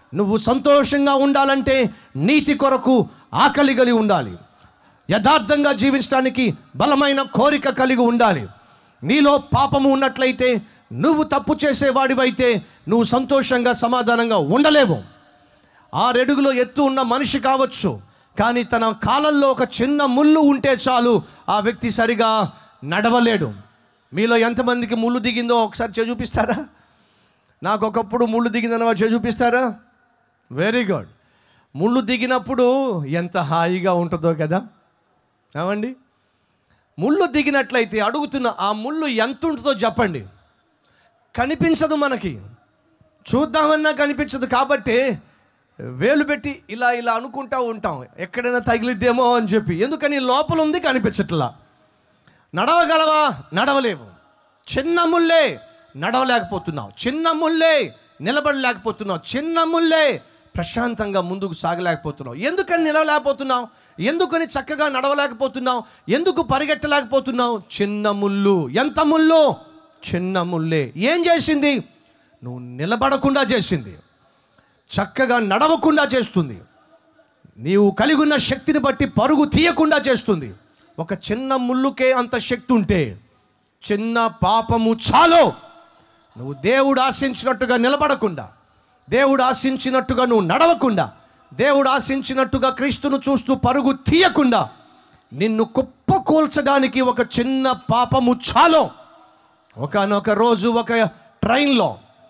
నువ్వు సంతోషంగా ఉండాలంటే నీతి కొరకు ఆకలి కలిగి ఉండాలి. యథార్థంగా జీవించడానికి బలమైన కోరిక కలిగి ఉండాలి. నీలో పాపము ఉన్నట్లయితే, నువ్వు తప్పు చేసేవాడివైతే నువ్వు సంతోషంగా సమాధానంగా ఉండలేవు. 6 అడుగుల ఎత్తు ఉన్న మనిషి కావచ్చు, కానీ తన కాలంలో ఒక చిన్న ముళ్ళు ఉంటే చాలు ఆ వ్యక్తి సరిగా నడవలేడు. మీలో ఎంతమందికి ముళ్ళు దిగిందో ఒకసారి చూపిస్తారా? నాకు ఒకప్పుడు ముళ్ళు దిగిందని వాడు చూపిస్తారా? Very good. ముళ్ళు దిగినప్పుడు ఎంత హాయిగా ఉంటుందో కదా. ఏమండి, ముళ్ళు దిగినట్లయితే అడుగుతున్న ఆ ముళ్ళు ఎంత ఉంటుందో చెప్పండి. కనిపించదు, మనకి చూద్దామన్నా కనిపించదు. కాబట్టి వేలు పెట్టి ఇలా ఇలా అనుకుంటూ ఉంటాం, ఎక్కడైనా తగిలిద్దేమో అని చెప్పి. ఎందుకని? లోపల ఉంది, కనిపించట్లా. నడవగలవా? నడవలేవు. చిన్న ముల్లే, నడవలేకపోతున్నావు. చిన్న ముల్లే, నిలబడలేకపోతున్నావు. చిన్న ముల్లే, ప్రశాంతంగా ముందుకు సాగలేకపోతున్నావు. ఎందుకని నిలవలేకపోతున్నావు? ఎందుకని చక్కగా నడవలేకపోతున్నావు? ఎందుకు పరిగెట్టలేకపోతున్నావు? చిన్న ముళ్ళు. ఎంత ముళ్ళు? చిన్న ముల్లే. ఏం చేసింది? నువ్వు నిలబడకుండా చేసింది, చక్కగా నడవకుండా చేస్తుంది, నీవు కలిగి ఉన్న శక్తిని బట్టి పరుగు తీయకుండా చేస్తుంది. ఒక చిన్న ముళ్ళుకే అంత శక్తి ఉంటే చిన్న పాపము చాలు నువ్వు దేవుడు ఆశించినట్టుగా నిలబడకుండా, దేవుడు ఆశించినట్టుగా నువ్వు నడవకుండా, దేవుడు ఆశించినట్టుగా క్రీస్తును చూస్తూ పరుగు తీయకుండా నిన్ను కుప్పకూల్చడానికి ఒక చిన్న పాపము చాలు. ఒకానొక రోజు ఒక ట్రైన్లో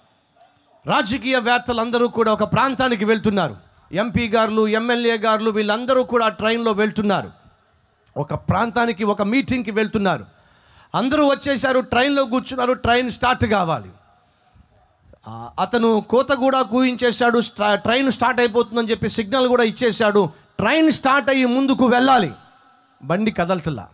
రాజకీయవేత్తలందరూ కూడా ఒక ప్రాంతానికి వెళ్తున్నారు. ఎంపీ గారులు, ఎమ్మెల్యే గారులు వీళ్ళందరూ కూడా ట్రైన్లో వెళ్తున్నారు. ఒక ప్రాంతానికి, ఒక మీటింగ్కి వెళ్తున్నారు. అందరూ వచ్చేసారు, ట్రైన్లో కూర్చున్నారు. ట్రైన్ స్టార్ట్ కావాలి. అతను కోత కూడా కూయించేశాడు. ట్రైన్ స్టార్ట్ అయిపోతుందని చెప్పి సిగ్నల్ కూడా ఇచ్చేశాడు. ట్రైన్ స్టార్ట్ అయ్యి ముందుకు వెళ్ళాలి. బండి కదలటల్లా.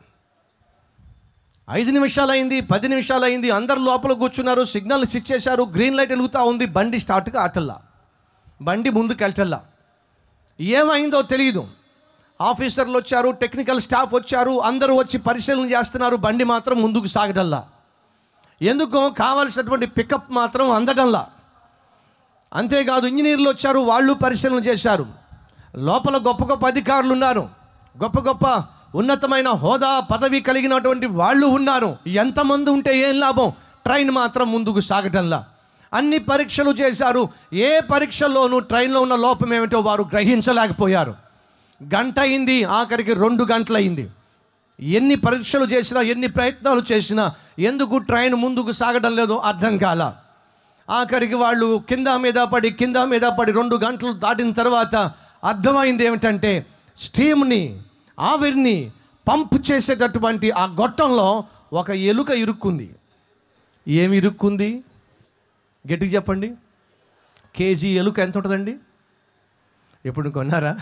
5 నిమిషాలు అయింది, 10 నిమిషాలు అయింది. అందరు లోపల కూర్చున్నారు, సిగ్నల్స్ ఇచ్చేశారు, గ్రీన్ లైట్ వెలుగుతూ ఉంది. బండి స్టార్ట్గా ఆటల్లా, బండి ముందుకు వెళ్ళటల్లా. ఏమైందో తెలియదు. ఆఫీసర్లు వచ్చారు, టెక్నికల్ స్టాఫ్ వచ్చారు, అందరూ వచ్చి పరిశీలన చేస్తున్నారు. బండి మాత్రం ముందుకు సాగటల్లా. ఎందుకో కావాల్సినటువంటి పికప్ మాత్రం అందటంలా. అంతేకాదు, ఇంజనీర్లు వచ్చారు, వాళ్ళు పరిశీలన చేశారు. లోపల గొప్ప గొప్ప అధికారులు ఉన్నారు, గొప్ప గొప్ప ఉన్నతమైన హోదా పదవి కలిగినటువంటి వాళ్ళు ఉన్నారు. ఎంతమంది ఉంటే ఏం లాభం? ట్రైన్ మాత్రం ముందుకు సాగటంలా. అన్ని పరీక్షలు చేశారు, ఏ పరీక్షల్లోనూ ట్రైన్లో ఉన్న లోపం ఏమిటో వారు గ్రహించలేకపోయారు. గంట అయింది, ఆఖరికి 2 గంటలయింది. ఎన్ని పరీక్షలు చేసినా, ఎన్ని ప్రయత్నాలు చేసినా ఎందుకు ట్రైన్ ముందుకు సాగడం లేదో అర్థం కాల. ఆఖరికి వాళ్ళు కింద మీద పడి 2 గంటలు దాటిన తర్వాత అర్థమైంది ఏమిటంటే, స్టీమ్ని, ఆవిరిని పంప్ చేసేటటువంటి ఆ గొట్టంలో ఒక ఎలుక ఇరుక్కుంది. ఏమి ఇరుక్కుంది? గట్టిగా చెప్పండి. కేజీ ఎలుక ఎంత ఉంటుందండి? ఎప్పుడు కొన్నారా?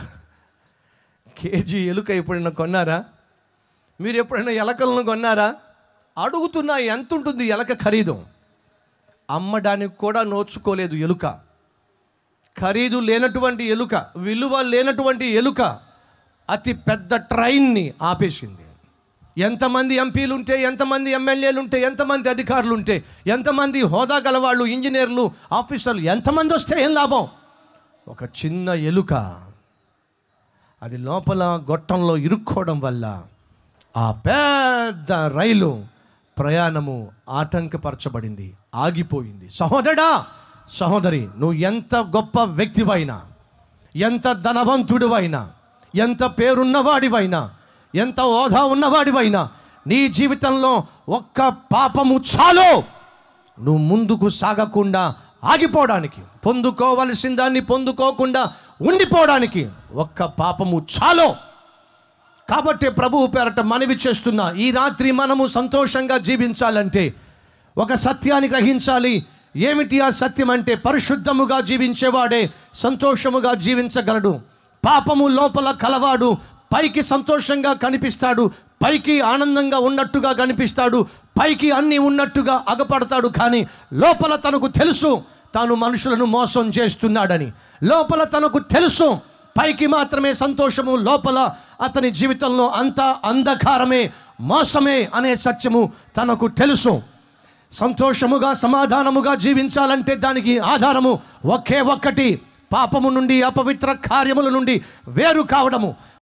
కేజీ ఎలుక ఎప్పుడైనా కొన్నారా? మీరు ఎప్పుడైనా ఎలకలను కొన్నారా? అడుగుతున్నా, ఎంత ఉంటుంది ఎలక ఖరీదు? అమ్మడానికి కూడా నోచుకోలేదు ఎలుక. ఖరీదు లేనటువంటి ఎలుక, విలువ లేనటువంటి ఎలుక అతి పెద్ద ట్రైన్ని ఆపేసింది. ఎంతమంది ఎంపీలు ఉంటే, ఎంతమంది ఎమ్మెల్యేలు ఉంటే, ఎంతమంది అధికారులు ఉంటే, ఎంతమంది హోదా గలవాళ్ళు, ఇంజనీర్లు, ఆఫీసర్లు ఎంతమంది వస్తే ఏం లాభం? ఒక చిన్న ఎలుక అది లోపల గొట్టంలో ఇరుక్కోవడం వల్ల ఆ పెద్ద రైలు ప్రయాణము ఆటంకపరచబడింది, ఆగిపోయింది. సహోదరుడా, సహోదరి, నువ్వు ఎంత గొప్ప వ్యక్తివైనా, ఎంత ధనవంతుడివైనా, ఎంత పేరున్నవాడివైనా, ఎంత హోదా ఉన్నవాడివైనా, నీ జీవితంలో ఒక్క పాపము చాలు నువ్వు ముందుకు సాగకుండా ఆగిపోవడానికి, పొందుకోవలసిన దాన్ని పొందుకోకుండా ఉండిపోవడానికి. ఒక్క పాపము చాలు. కాబట్టి ప్రభువు పేరట మనవి చేస్తున్నా, ఈ రాత్రి మనము సంతోషంగా జీవించాలంటే ఒక సత్యాన్ని గ్రహించాలి. ఏమిటి ఆ సత్యం అంటే, పరిశుద్ధముగా జీవించేవాడే సంతోషముగా జీవించగలడు. పాపము లోపల కలవాడు పైకి సంతోషంగా కనిపిస్తాడు, పైకి ఆనందంగా ఉన్నట్టుగా కనిపిస్తాడు, పైకి అన్నీ ఉన్నట్టుగా అగపడతాడు. కానీ లోపల తనకు తెలుసు తాను మనుషులను మోసం చేస్తున్నాడని. లోపల తనకు తెలుసు పైకి మాత్రమే సంతోషము, లోపల అతని జీవితంలో అంతా అంధకారమే, మోసమే అనే సత్యము తనకు తెలుసు. సంతోషముగా సమాధానముగా జీవించాలంటే దానికి ఆధారము ఒకే ఒక్కటి, పాపము నుండి, అపవిత్ర కార్యముల నుండి వేరు కావడము,